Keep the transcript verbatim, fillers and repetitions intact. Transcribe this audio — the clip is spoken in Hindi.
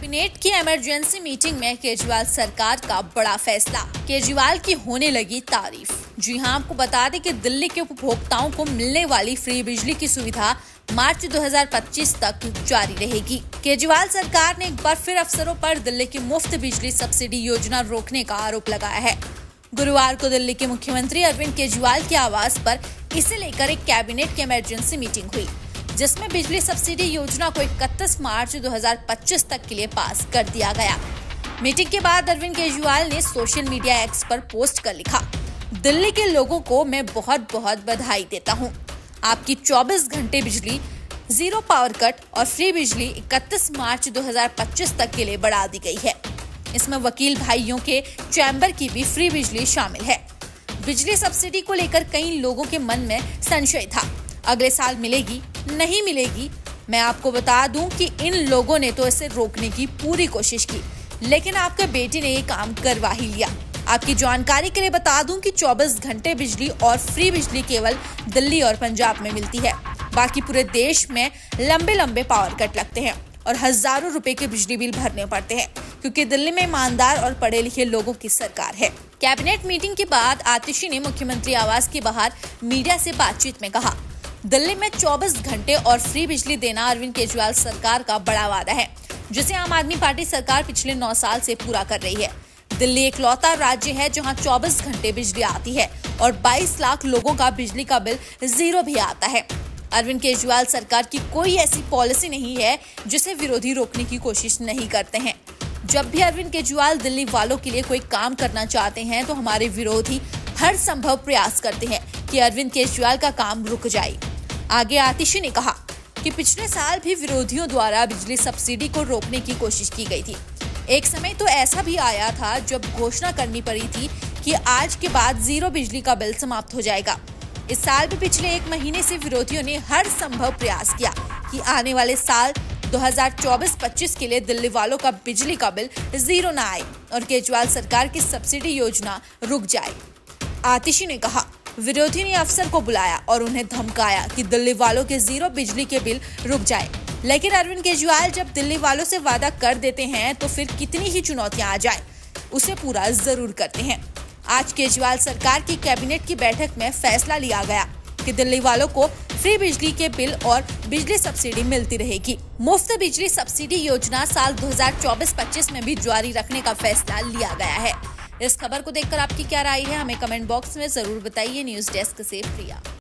कैबिनेट की इमरजेंसी मीटिंग में केजरीवाल सरकार का बड़ा फैसला, केजरीवाल की होने लगी तारीफ। जी हां, आपको बता दें कि दिल्ली के उपभोक्ताओं को मिलने वाली फ्री बिजली की सुविधा मार्च दो हज़ार पच्चीस तक जारी रहेगी। केजरीवाल सरकार ने एक बार फिर अफसरों पर दिल्ली की मुफ्त बिजली सब्सिडी योजना रोकने का आरोप लगाया है। गुरुवार को दिल्ली के मुख्यमंत्री अरविंद केजरीवाल के आवास पर इसे लेकर एक कैबिनेट की इमरजेंसी मीटिंग हुई, जिसमें बिजली सब्सिडी योजना को इकतीस मार्च दो हज़ार पच्चीस तक के लिए पास कर दिया गया। मीटिंग के बाद अरविंद केजरीवाल ने सोशल मीडिया एक्स पर पोस्ट कर लिखा, दिल्ली के लोगों को मैं बहुत बहुत बधाई देता हूं। आपकी चौबीस घंटे बिजली, जीरो पावर कट और फ्री बिजली इकतीस मार्च दो हज़ार पच्चीस तक के लिए बढ़ा दी गई है। इसमें वकील भाइयों के चैम्बर की भी फ्री बिजली शामिल है। बिजली सब्सिडी को लेकर कई लोगों के मन में संशय था, अगले साल मिलेगी नहीं मिलेगी। मैं आपको बता दूं कि इन लोगों ने तो इसे रोकने की पूरी कोशिश की, लेकिन आपके बेटे ने ये काम करवा ही लिया। आपकी जानकारी के लिए बता दूं कि चौबीस घंटे बिजली और फ्री बिजली केवल दिल्ली और पंजाब में मिलती है। बाकी पूरे देश में लंबे लंबे पावर कट लगते हैं और हजारों रुपए के बिजली बिल भरने पड़ते हैं, क्योंकि दिल्ली में ईमानदार और पढ़े लिखे लोगों की सरकार है। कैबिनेट मीटिंग के बाद आतिशी ने मुख्यमंत्री आवास के बाहर मीडिया से बातचीत में कहा, दिल्ली में चौबीस घंटे और फ्री बिजली देना अरविंद केजरीवाल सरकार का बड़ा वादा है, जिसे आम आदमी पार्टी सरकार पिछले नौ साल से पूरा कर रही है। दिल्ली एक लौता राज्य है जहां चौबीस घंटे बिजली आती है और बाईस लाख लोगों का बिजली का बिल जीरो भी आता है। अरविंद केजरीवाल सरकार की कोई ऐसी पॉलिसी नहीं है जिसे विरोधी रोकने की कोशिश नहीं करते हैं। जब भी अरविंद केजरीवाल दिल्ली वालों के लिए कोई काम करना चाहते हैं तो हमारे विरोधी हर संभव प्रयास करते हैं कि अरविंद केजरीवाल का काम रुक जाए। आगे आतिशी ने कहा कि पिछले साल भी विरोधियों द्वारा बिजली सब्सिडी को रोकने की कोशिश की गई थी। एक समय तो ऐसा भी आया था जब घोषणा करनी पड़ी थी कि आज के बाद जीरो बिजली का बिल समाप्त हो जाएगा। इस साल भी पिछले एक महीने से विरोधियों ने हर संभव प्रयास किया कि आने वाले साल दो हज़ार चौबीस पच्चीस के लिए दिल्ली वालों का बिजली का बिल जीरो ना आए और केजरीवाल सरकार की सब्सिडी योजना रुक जाए। आतिशी ने कहा, विरोधी ने अफसर को बुलाया और उन्हें धमकाया कि दिल्ली वालों के जीरो बिजली के बिल रुक जाए, लेकिन अरविंद केजरीवाल जब दिल्ली वालों से वादा कर देते हैं तो फिर कितनी ही चुनौतियां आ जाए उसे पूरा जरूर करते हैं। आज केजरीवाल सरकार की कैबिनेट की बैठक में फैसला लिया गया कि दिल्ली वालों को फ्री बिजली के बिल और बिजली सब्सिडी मिलती रहेगी। मुफ्त बिजली सब्सिडी योजना साल दो हज़ार चौबीस पच्चीस में भी जारी रखने का फैसला लिया गया है। इस खबर को देखकर आपकी क्या राय है, हमें कमेंट बॉक्स में जरूर बताइए। न्यूज डेस्क से प्रिया।